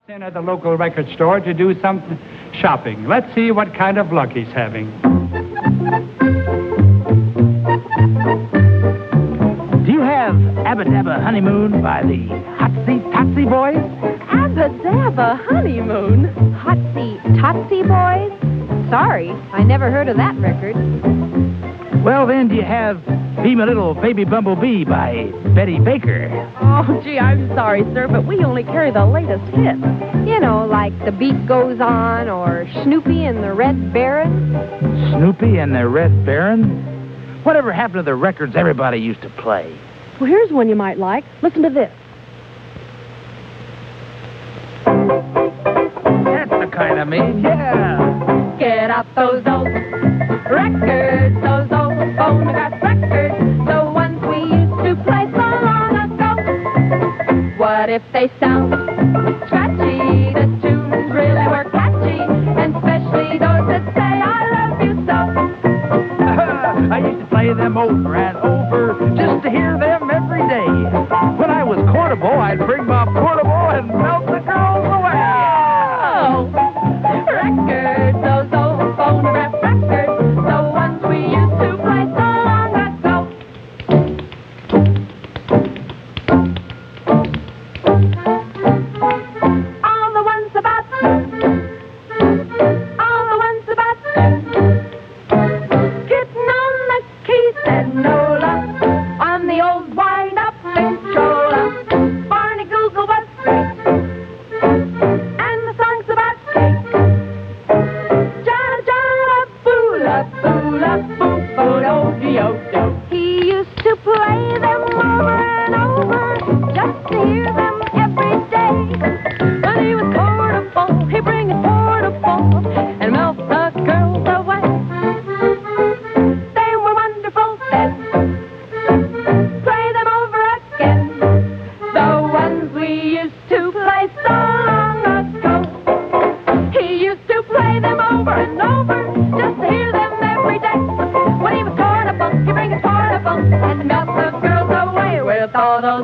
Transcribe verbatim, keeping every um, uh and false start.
In at the local record store to do some shopping. Let's see what kind of luck he's having. Do you have Abba Dabba Honeymoon by the Hotsy Totsy Boys? Abba Dabba Honeymoon? Hotsy Totsy Boys? Sorry, I never heard of that record. Well, then, do you have Be My Little Baby Bumblebee by Betty Baker? Oh, gee, I'm sorry, sir, but we only carry the latest hits. You know, like The Beat Goes On or Snoopy and the Red Baron. Snoopy and the Red Baron? Whatever happened to the records everybody used to play? Well, here's one you might like. Listen to this. That's the kind of me, yeah. Get out those old records, those old phonograph records, the ones we used to play so long ago. What if they sound scratchy? The tunes really were catchy, and especially those that say I love you so. I used to play them over and over just to hear them every day. When I was courtable, I'd bring my portable and melt the girls away. Oh, records, those old phonograph records, the ones we used to play so long ago. All the ones about, all the ones about getting on the keys and Nola on the old wind-up Victrola. Barney Google was great, and the songs about cake. Jada jada boola boola boo boo do do do. He used to play them over and over just to hear them every day. When he was portable, he'd bring his portable and melt the girls away. They were wonderful then. Play them over again. The ones we used to play so long ago. He used to play them over and over just to hear them every day. When he was portable, he'd bring his portable and melt the girls away with all those